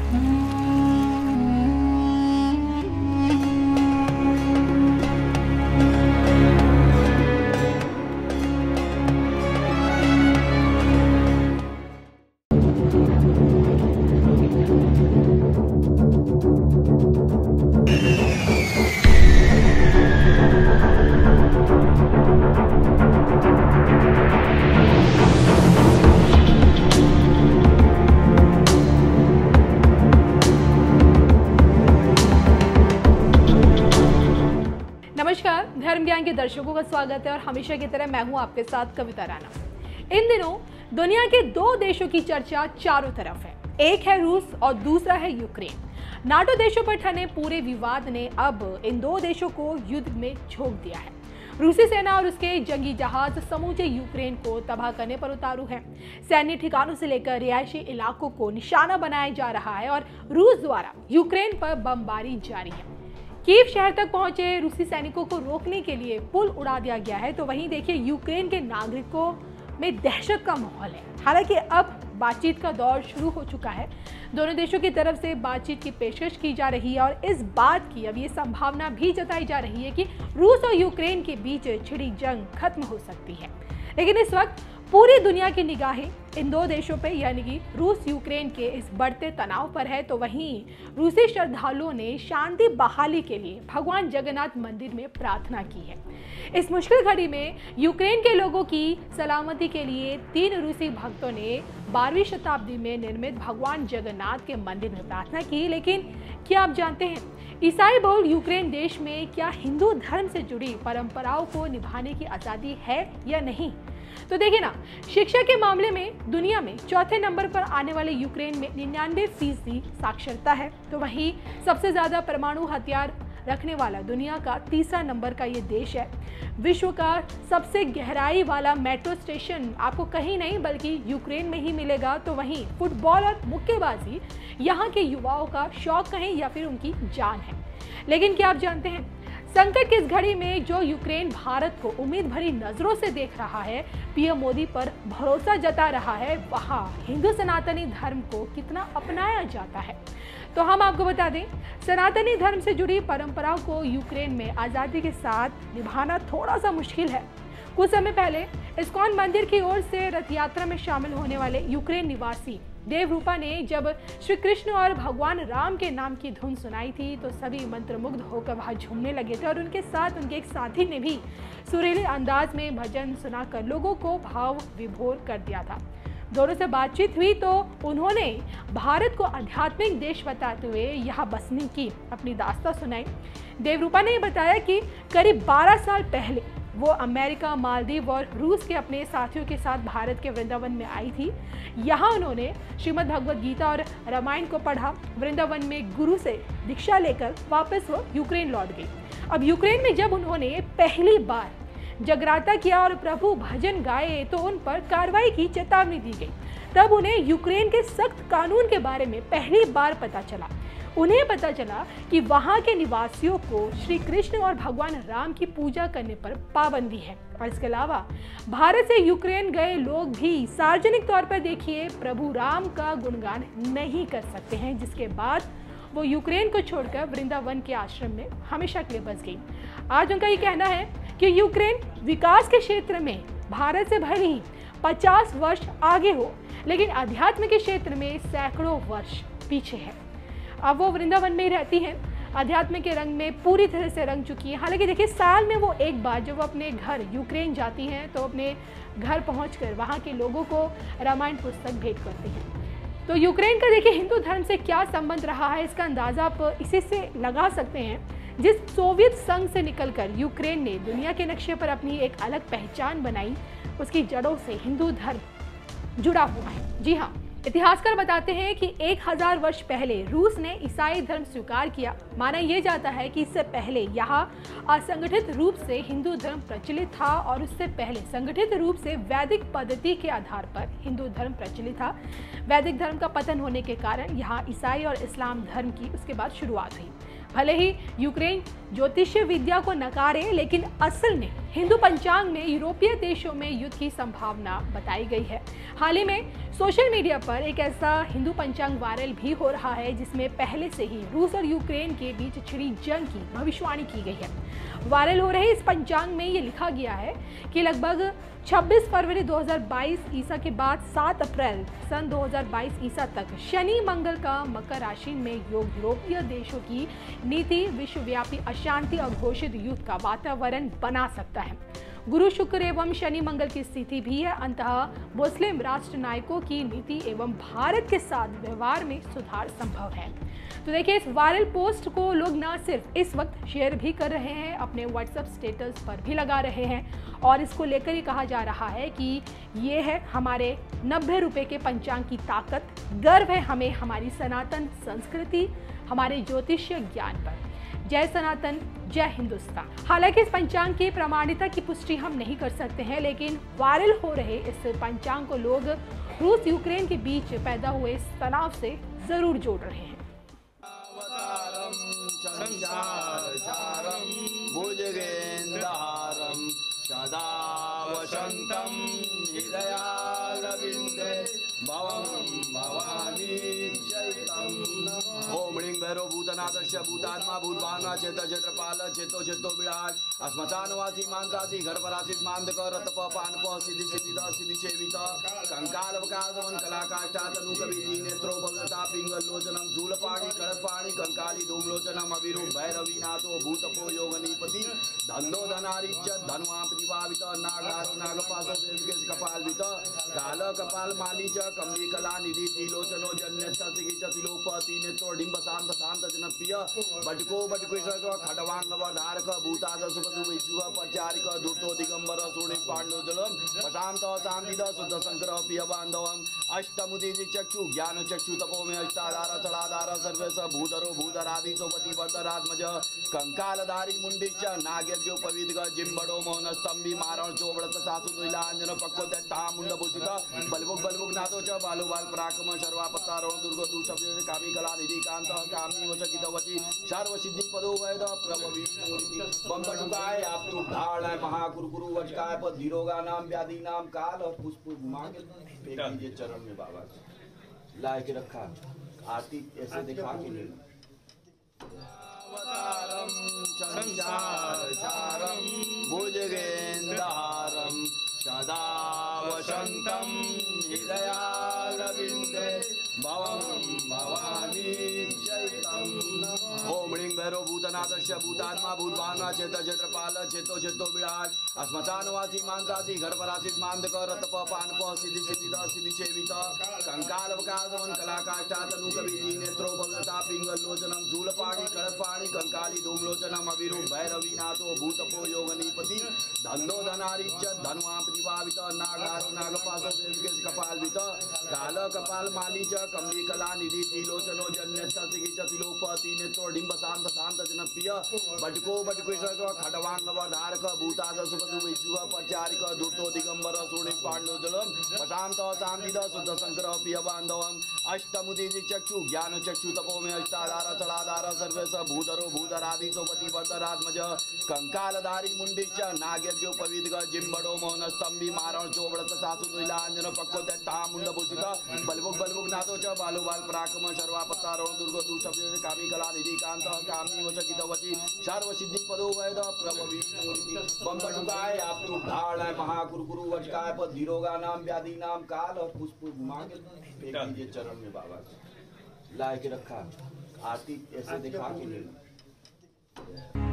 नमस्कार, धर्म ज्ञान के दर्शकों का स्वागत है और हमेशा की तरह मैं हूं आपके साथ कविता राणा। इन दिनों दुनिया के दो देशों की चर्चा चारों तरफ है। एक है रूस और दूसरा है यूक्रेन। नाटो देशों पर ठने पूरे विवाद ने अब इन दो देशों को युद्ध में झोंक दिया है। रूसी सेना और उसके जंगी जहाज समूचे यूक्रेन को तबाह करने पर उतारू है। सैन्य ठिकानों से लेकर रिहायशी इलाकों को निशाना बनाया जा रहा है और रूस द्वारा यूक्रेन पर बमबारी जारी है। कीव शहर तक पहुंचे रूसी सैनिकों को रोकने के लिए पुल उड़ा दिया गया है, तो वहीं देखिए यूक्रेन के नागरिकों में दहशत का माहौल है। हालांकि अब बातचीत का दौर शुरू हो चुका है। दोनों देशों की तरफ से बातचीत की पेशकश की जा रही है और इस बात की अब ये संभावना भी जताई जा रही है कि रूस और यूक्रेन के बीच छिड़ी जंग खत्म हो सकती है। लेकिन इस वक्त पूरी दुनिया की निगाहें इन दो देशों पे यानी कि रूस यूक्रेन के इस बढ़ते तनाव पर है। तो वहीं रूसी श्रद्धालुओं ने शांति बहाली के लिए भगवान जगन्नाथ मंदिर में प्रार्थना की है। इस मुश्किल घड़ी में यूक्रेन के लोगों की सलामती के लिए 3 रूसी भक्तों ने 12वीं शताब्दी में निर्मित भगवान जगन्नाथ के मंदिर में प्रार्थना की। लेकिन क्या आप जानते हैं ईसाई बहुल यूक्रेन देश में क्या हिंदू धर्म से जुड़ी परंपराओं को निभाने की आज़ादी है या नहीं? तो देखिए ना, शिक्षा के मामले में दुनिया में चौथे नंबर पर आने वाले यूक्रेन में 99% साक्षरता है। तो वहीं सबसे ज्यादा परमाणु हथियार रखने वाला दुनिया का तीसरा नंबर का ये देश है। विश्व का सबसे गहराई वाला मेट्रो स्टेशन आपको कहीं नहीं बल्कि यूक्रेन में ही मिलेगा। तो वहीं फुटबॉल और मुक्केबाजी यहाँ के युवाओं का शौक कहें या फिर उनकी जान है। लेकिन क्या आप जानते हैं संकट की इस घड़ी में जो यूक्रेन भारत को उम्मीद भरी नजरों से देख रहा है, पीएम मोदी पर भरोसा जता रहा है, वहाँ हिंदू सनातनी धर्म को कितना अपनाया जाता है। तो हम आपको बता दें सनातनी धर्म से जुड़ी परंपराओं को यूक्रेन में आज़ादी के साथ निभाना थोड़ा सा मुश्किल है। कुछ समय पहले इस्कॉन मंदिर की ओर से रथ यात्रा में शामिल होने वाले यूक्रेन निवासी देवरूपा ने जब श्री कृष्ण और भगवान राम के नाम की धुन सुनाई थी तो सभी मंत्रमुग्ध होकर वहां झूमने लगे थे और उनके साथ उनके एक साथी ने भी सुरीले अंदाज में भजन सुनाकर लोगों को भाव विभोर कर दिया था। दोनों से बातचीत हुई तो उन्होंने भारत को आध्यात्मिक देश बताते हुए यहाँ बसने की अपनी दास्तां सुनाई। देवरूपा ने बताया कि करीब 12 साल पहले वो अमेरिका, मालदीव और रूस के अपने साथियों के साथ भारत के वृंदावन में आई थी। यहाँ उन्होंने श्रीमद् भगवद गीता और रामायण को पढ़ा। वृंदावन में गुरु से दीक्षा लेकर वापस वो यूक्रेन लौट गई। अब यूक्रेन में जब उन्होंने पहली बार जगराता किया और प्रभु भजन गाए तो उन पर कार्रवाई की चेतावनी दी गई। तब उन्हें यूक्रेन के सख्त कानून के बारे में पहली बार पता चला। उन्हें पता चला कि वहां के निवासियों को श्री कृष्ण और भगवान राम की पूजा करने पर पाबंदी है और इसके अलावा भारत से यूक्रेन गए लोग भी सार्वजनिक तौर पर देखिए प्रभु राम का गुणगान नहीं कर सकते हैं, जिसके बाद वो यूक्रेन को छोड़कर वृंदावन के आश्रम में हमेशा के लिए बस गई। आज उनका ये कहना है कि यूक्रेन विकास के क्षेत्र में भारत से भले ही 50 वर्ष आगे हो, लेकिन अध्यात्म के क्षेत्र में सैकड़ों वर्ष पीछे है। अब वो वृंदावन में ही रहती हैं, अध्यात्म के रंग में पूरी तरह से रंग चुकी है। हालांकि देखिए साल में वो एक बार जब वो अपने घर यूक्रेन जाती हैं तो अपने घर पहुंचकर वहां के लोगों को रामायण पुस्तक भेंट करती हैं। तो यूक्रेन का देखिए हिंदू धर्म से क्या संबंध रहा है इसका अंदाजा आप इसी से लगा सकते हैं। जिस सोवियत संघ से निकलकर यूक्रेन ने दुनिया के नक्शे पर अपनी एक अलग पहचान बनाई, उसकी जड़ों से हिंदू धर्म जुड़ा हुआ है। जी हाँ, इतिहासकार बताते हैं कि 1000 वर्ष पहले रूस ने ईसाई धर्म स्वीकार किया। माना यह जाता है कि इससे पहले यहाँ असंगठित रूप से हिंदू धर्म प्रचलित था और उससे पहले संगठित रूप से वैदिक पद्धति के आधार पर हिंदू धर्म प्रचलित था। वैदिक धर्म का पतन होने के कारण यहाँ ईसाई और इस्लाम धर्म की उसके बाद शुरुआत हुई। भले ही यूक्रेन ज्योतिषीय विद्या को नकारे, लेकिन असल में हिंदू पंचांग में यूरोपीय देशों में युद्ध की संभावना बताई गई है। हाल ही में सोशल मीडिया पर एक ऐसा हिंदू पंचांग वायरल भी हो रहा है जिसमें पहले से ही रूस और यूक्रेन के बीच छिड़ी जंग की भविष्यवाणी की गई है। वायरल हो रहे इस पंचांग में ये लिखा गया है कि लगभग 26 फरवरी 2022 ईसा के बाद 7 अप्रैल सन 2022 ईसा तक शनि मंगल का मकर राशि में योग यूरोपीय देशों की नीति विश्वव्यापी अशांति और घोषित युद्ध का वातावरण बना सकता है। गुरु शुक्र एवं शनि मंगल की स्थिति भी है। अंततः मुस्लिम राष्ट्र नायकों की नीति एवं भारत के साथ व्यवहार में सुधार संभव है। तो देखिए, इस वायरल पोस्ट को लोग ना सिर्फ इस वक्त शेयर भी कर रहे हैं, अपने व्हाट्सएप स्टेटस पर भी लगा रहे हैं और इसको लेकर ही कहा जा रहा है कि ये है हमारे 90 रुपए के पंचांग की ताकत। गर्व है हमें हमारी सनातन संस्कृति, हमारे ज्योतिषीय ज्ञान पर। जय सनातन, जय हिंदुस्तान। हालांकि इस पंचांग की प्रामाणिकता की पुष्टि हम नहीं कर सकते हैं, लेकिन वायरल हो रहे इस पंचांग को लोग रूस यूक्रेन के बीच पैदा हुए इस तनाव से जरूर जोड़ रहे हैं। भुजगेन्द्रहारं सदा वसन्तं हृदयारविन्दे भवं भवानी चैतं ओम ह्रीं भैरव भूतनाथस्य भूतात्मा भूतभावना चेत क्षेत्रपाल चेतो चेतो विराट अस्मचानवासी मानसासी घरपरासित मानदक रतप पानप सिद्धि सिद्धिद सिद्धि सेवित कंकाल वकासवन कलाकाष्ठा तनु कविधि नेत्रो भगवता पिंगल लोचनम शूलपाणि कड़पाणि कंकाली धूमलोचनम अभिरूप भैरवीनाथो भूतपो योगनीपति धनो धनारिच धनुआ प्रतिभावित नागारो नागपासो वेमकेश कपालवित काल कपाल माली च कमली कला निधि तिलोचनो जन्यस्थ सिगिच तिलोपति नेत्रो डिंब शांत शांत जनप्रिय बटको बटकेश्वर खडवांग वर्धारक भूताद सुपदु विश्व प्रचारिक धूर्तो दिगंबर सोणि पांडोजलम प्रशांत शांतिद शुद्ध शंकर प्रिय बांधवम अष्टमुदि चक्षु ज्ञान चक्षु तपोमे अष्टाधार चलाधार सर्वेश भूधरो भूधरादि सोपति वर्धरात्मज कंकालधारी मुंडिच नागयज्ञ पविद्ग जिम्बड़ो मोहन स्तंभि मारण चोबड़त सासु तुलांजन पक्को दैत्ता मुंड भूषित बलबुक बलबुक नाथो च बालु बाल पराक्रम सर्वापत्तारोण दुर्ग दुष्ट कामी कला निधि कांत कामी वचकित वची सर्व सिद्धि पदो वैद प्रभवी बम पटुकाय आप तो धारण महाकुरकुरु वचकाय पद धीरोगा नाम व्याधि नाम काल और पुष्प घुमा के फेंक दीजिए चरण में बाबा लाए के रखा आरती ऐसे दिखा के ले अवतारम संसारसारम भुजगेन्द्रहारम सदा वसन्तं हृदयारविन्दे भवं भवानी चैतं ओम ह्रीं भैरव भूतनाथस्य भूतात्मा भूतभावना चेत क्षेत्रपाल चेतो चेतो विराट अस्मचानवासी मानसासी घरपरासित मानदक रतप पानप सिद्धि सिद्धिद सिद्धि सेवित कंकाल वकासवन कलाकाष्ठा तनु कविधि नेत्रो भगवता पिंगल लोचनम शूलपाणि कड़पाणि कंकाली धूमलोचनम अभिरूप भैरवीनाथो भूतपो योगनीपति धनो धनारिच धनुआ प्रतिभावित नागारो नागपासो वेमकेश कपालवित काल कपाल माली च कमली कला निधि तिलोचनो जन्यस्थ सिगिच तिलोपति नेत्रो डिंब शांत शांत जनप्रिय बटको बटकेश्वर खडवांग वर्धारक भूताद सुपदु विश्व प्रचारिक धूर्तो दिगंबर सोणि पांडोजलम प्रशांत शांतिद शुद्ध शंकर प्रिय बांधवम अष्टमुदि चक्षु ज्ञान चक्षु तपोमे अष्टाधार चलाधार सर्वेश भूधरो भूधरादि सोपति वर्धरात्मज कंकालधारी मुंडिच नागयज्ञ पविद्ग जिम्बड़ो मोहन स्तंभि मारण चोबड़त सासु तुलांजन पक्को दैत्ता मुंड भूषित बलबुक बलबुक नाथो च बालु बाल पराक्रम सर्वापत्तारोण दुर्ग दुष्ट कामी कला निधि कांत कामी वचकित वची सर्व सिद्धि पदो वैद प्रभवी बम पटुकाय आप तो धारण महाकुरकुरु वचकाय पद धीरोगा नाम व्याधि नाम काल और पुष्प घुमा के फेंक दीजिए चरण में बाबा लाए के रखा आरती ऐसे दिखा के ले